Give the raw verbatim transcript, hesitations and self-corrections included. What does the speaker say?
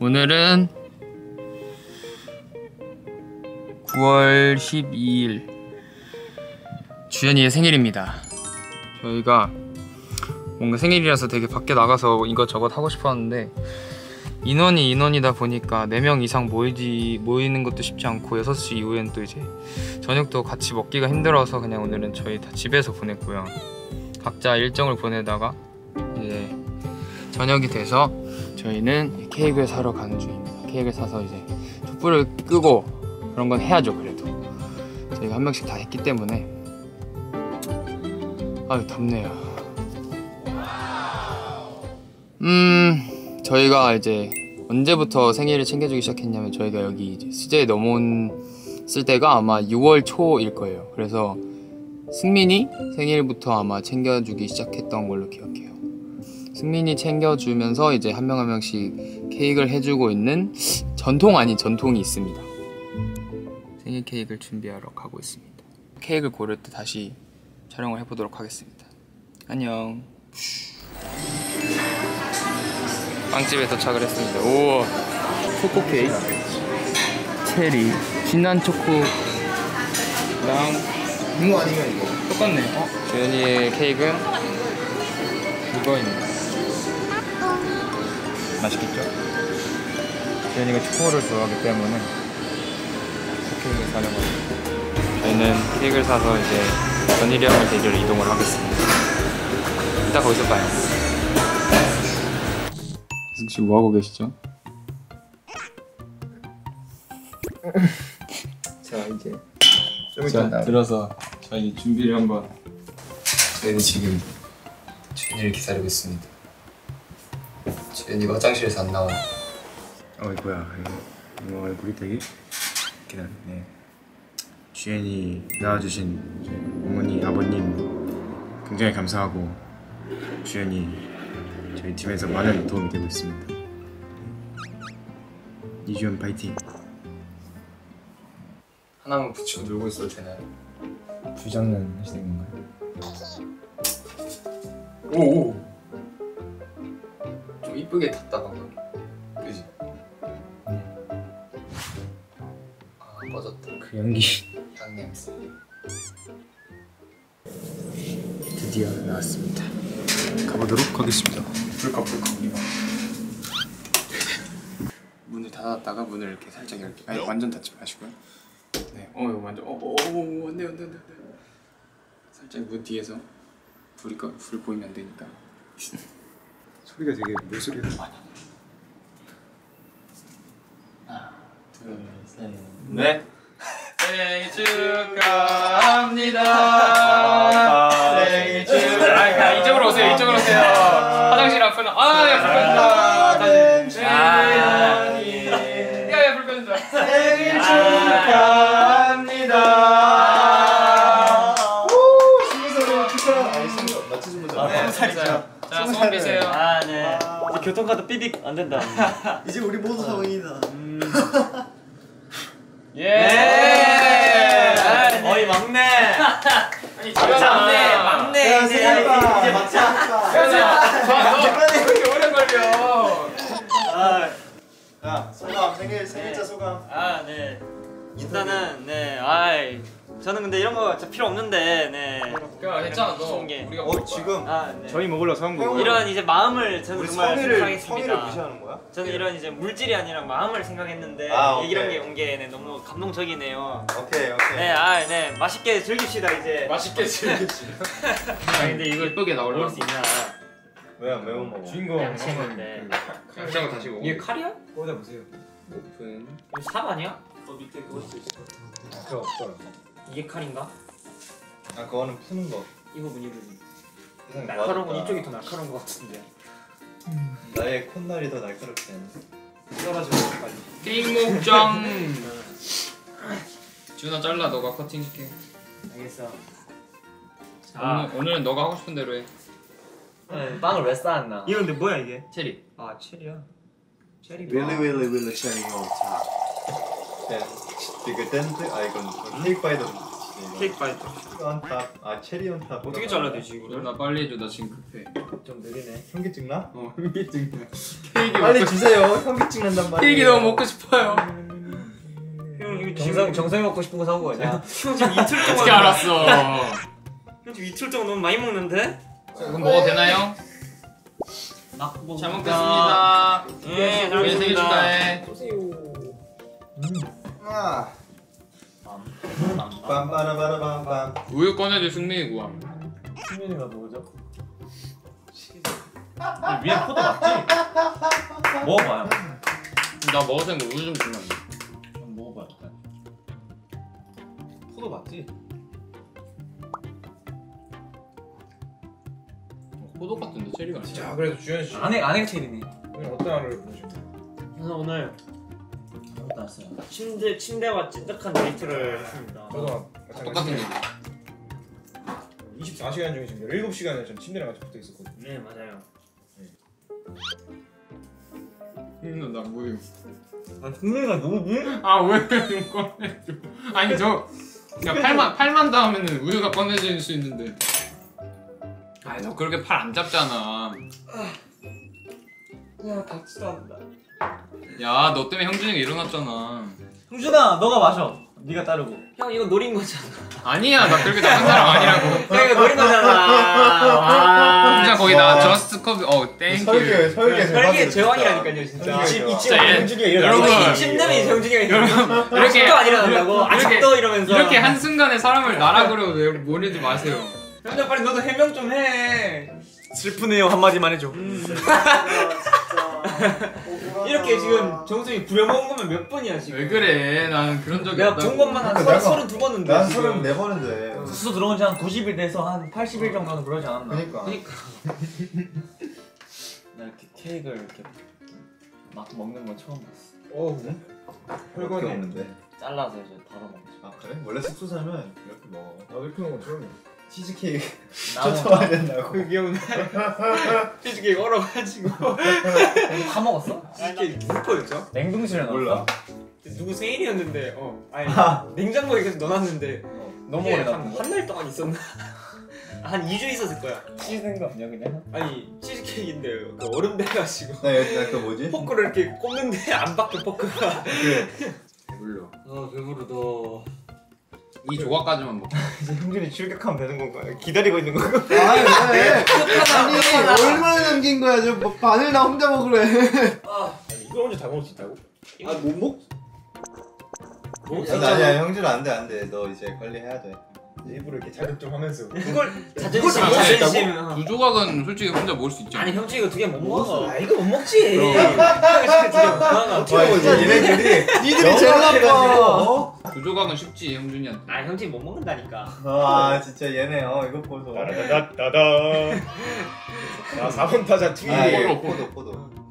오늘은 구월 십이일 주연이의 생일입니다. 저희가 뭔가 생일이라서 되게 밖에 나가서 이것저것 하고 싶었는데 인원이 인원이다 보니까 네 명 이상 모이지, 모이는 것도 쉽지 않고 여섯 시 이후엔 또 이제 저녁도 같이 먹기가 힘들어서 그냥 오늘은 저희 다 집에서 보냈고요. 각자 일정을 보내다가 이제 저녁이 돼서 저희는 케이크를 사러 가는 중입니다. 케이크를 사서 이제 촛불을 끄고 그런 건 해야죠. 그래도 저희가 한 명씩 다 했기 때문에. 아유 덥네요. 음 저희가 이제 언제부터 생일을 챙겨주기 시작했냐면 저희가 여기 이제 수제에 넘어왔을 때가 아마 유월 초일 거예요. 그래서 승민이 생일부터 아마 챙겨주기 시작했던 걸로 기억해요. 승민이 챙겨주면서 이제 한 명 한 명씩 케이크를 해주고 있는 전통 아닌 전통이 있습니다. 생일 케이크를 준비하러 가고 있습니다. 케이크를 고를 때 다시 촬영을 해보도록 하겠습니다. 안녕. 빵집에 도착을 했습니다. 우와, 초코 케이크, 체리, 진한 초코랑 이거 아니면 이거 똑같네. 어? 주연이의 케이크는 이거입니다. 맛있겠죠? 주연이가 초코를 좋아하기 때문에 케이크를 사는 거예요. 저희는 케이크를 사서 이제 전일이 형을 데리러 이동을 하겠습니다. 이따 거기서 봐요. 지금 뭐하고 계시죠? 자 이제 좀 자, 들어서 저희 준비를 한번. 저희는 지금 주연이를 기다리고 있습니다. 주연이가 화장실에서 안 나와. 어이구야, 이거 얼굴이 되게 기다리네. 주연이 낳아주신 어머니, 아버님 굉장히 감사하고 주연이 저희 팀에서 많은 도움이 되고 있습니다. 이주연 파이팅! 하나만 붙이고 놀고 있어도 되나요? 불장난 하시는 건가요? 오오! 좀 이쁘게 탔다 방금. 그지? 응. 아 꺼졌다. 그 연기 향냄새. 드디어 나왔습니다. 가보도록 하겠습니다. 불꺼 불꺼. 문을 닫았다가 문을 이렇게 살짝 열게. 아니 완전 닫지 마시고요. 네. 어 이거 완전 어어 안돼 안돼 안돼. 살짝 문 뒤에서 불이 꺼 불 보이면 안 되니까. 소리가 되게 물소리가 많이. 하나 둘 셋 넷. 생일 축하합니다. 생일 축하. 아 이쪽으로 오세요. 이쪽으로 오세요. 화장실 앞에는 아야 불 꺼진다. 다시. 야야 불 꺼진다. 생일 축하합니다. 스무 축하. 아니 스무 나 스무 살. 네, 살이죠. 자 소원 비세요. 아 네. 이제 교통카드 삐빅 안 된다. 이제 우리 모두 성인이다. 음. 예. 어이 막내. 아니 막내 막내 이제 이제 막자. 왜 이렇게 오래 걸려? 아, 야 소감 생일 생일자 소감. 아 네. 일단은 네. 아이 저는 근데 이런 거 진짜 필요 없는데 네. 야 괜찮아 너. 좋은 게. 우리가 어 지금 아 네. 저희 먹으러 사온 거고. 이런 이제 마음을 저는 우리 정말 성의를 성의를 생각하겠습니다. 무시하는 거야? 저는 이런 이제 물질이 아니라 마음을 생각했는데 아, 이런 오케이. 게 온 게 네, 너무 감동적이네요. 오케이 오케이. 네, 아, 네, 맛있게 즐깁시다 이제. 맛있게 즐깁시다. 아 근데 이거 예쁘게 나오려고. 먹을 수 있나? 왜안 매운 먹어? 주인공 양식인데. 간장을 다시 먹어. 이게 칼이야? 꽂아 보세요. 오픈. 이거 삽 아니야? 어 밑에 그거 있을 것 같아. 그거 없더라. 이게 칼인가? 아 그거는 푸는 거. 이 부분 이 부분. 세상 날카로운 건 맞았다. 이쪽이 더 날카로운 것 같은데. 나의 콧날이 더 날카롭지 않아? 썰어주고 빨리. 띵목장. 준아 잘라 너가 커팅시켜. 알겠어. 오늘 오늘은 너가 하고 싶은 대로 해. 네. 빵을 왜 쌓았나? 이거 근데 뭐야 이게? 체리. 아 체리야. 체리. Really really really cherry on top. Then 이거 댄트 아 이건 케이크 바이더 케이크 빨리 줘. 온탑. 아 체리 온탑. 어떻게 잘라야 되지 이거를? 나 빨리 해줘. 나 지금 급해. 좀 느리네. 현기증 나? 어 현기증. 케이크 빨리 먹고 주세요. 현기증 난단 말이야. 케이크 너무 먹고 싶어요. 형 이거 정성 정성이 먹고 싶은 거 사온 거 아니야? 형 지금 이틀 동안 어떻게 알았어? 형 지금 이틀 동안 너무 많이 먹는데? 이거 먹어도 되나요? 잘 먹겠습니다. 예, 잘 우리 생일 먹겠습니다. 축하해. 아. 빰빠라바라밤빰. 우유 꺼내줄 승민이 구함. 승민이가 뭐죠? 위에 포도 맞지? 먹어봐요. 나 먹었을 때 우유 좀 주면 안 돼? 한번 먹어봐요. 포도 맞지? 포도 같은데 체리가 아니야. 자 그래도 주현 씨 안에 안에 체리네. 오늘 어떤 하루를 보내십니까? 그래서 오늘 아무것도 안 써요. 침대 침대와 찐득한 데이트를 했습니다. 저도 똑같은 얘기. 이십사 시간 중에 지금 열일곱 시간을 전 침대랑 같이 붙어 있었거든요. 네 맞아요. 음, 나 우유. 아 승민이가 누구지? 아 우유 좀 꺼내줘. 아니 저 그냥 팔만 팔만 닿으면은 우유가 꺼내질 수 있는데. 아니 너 그렇게 팔 안 잡잖아. 야 닥치도 않는다. 야 너 때문에 형준이가 일어났잖아. 형준아 너가 마셔. 네가 따르고. 형 이거 노린 거잖아. 아니야 나 그렇게 나쁜 사람 아니라고. 형 이거 노린 거잖아. 와. 진짜 거기 나 저스트 컵. 어 땡큐. 설계 설계 설계 제왕이라니까요 진짜. 설계 이 제왕. 친구 예. 형준이가 여러분. 일어나. 심심되면 이제 형준이가 일어나. 이렇게 아직도 안 일어난다고. 이렇게- 아직도 이러면서. 이렇게 한 순간에 사람을 나락으로 왜 모르지 마세요. 형준 빨리 너도 해명 좀 해. 슬프네요 한마디만 해줘. 이렇게 지금 정수이 부려먹은 거면 몇 번이야 지금? 왜 그래? 나는 그런 적이 내가 없다고. 본 것만 한 내가- 서른두 번인데. 난 지금. 서른 네 번인데. 수수 들어온 지 한 구십 일 돼서 한 팔십 일 정도는 그러지 않았나? 그니까. 그러니까. 나 이렇게 케이크를 이렇게 막 먹는 건 처음 봤어. 어우 혈관이 없는데. 잘라서 이제 바로 먹지. 아 그래? 원래 숙소 살면 이렇게 먹어. 나도 이렇게 먹은 건 처음이야. 치즈케이크 나무 쫓아와야 된다고. 그 귀여운 치즈케이크 얼어가지고. 다 먹었어? 치즈케이크 누구 거였죠? 냉동실에 넣었어? 몰라. 누구 생일이었는데 어 아니 냉장고에 계속 넣어놨는데 너무 이게 오래 한 놨네. 한 달 동안 있었나? 한 이 주 있었을 거야. 씻는 거 아니야 그냥? 아니 치즈케이크인데 그 얼음 돼가지고 나그 뭐지? 포크를 이렇게 꼽는데 안 바뀌어 포크가. 그 배불러. 아 배부르다. 이 조각까지만 먹자. 이제 형준이 출격하면 되는 건가요? 기다리고 있는 건가? 아니 왜? 아니 얼마나 남긴 거야? 저 뭐, 반을 나 혼자 먹으래. 아니 이걸 혼자 다 먹을 수 있다고? 아못 먹? 뭐? 아니, 아니야 형준 안돼 안돼. 너 이제 관리해야 돼. 일부러 이렇게 자극 좀 하면서. 그걸 자존심 그걸 다 먹을 수 자존심. 두 조각은 솔직히 혼자 먹을 수 있잖아. 아니 형주 이거 두 개 못 먹어. 아 이거 못 먹지. 그럼. 형이 두개 못 먹어. 와 진짜 니네들이 니들이 제일 나빠. 어? 두 조각은 쉽지 형준이한테. 아 형주 못 먹는다니까. 아 진짜 얘네 어 이거 보소. 따다다다다. 자 사 번 타자 투기. 아, 포도, 포도 포도.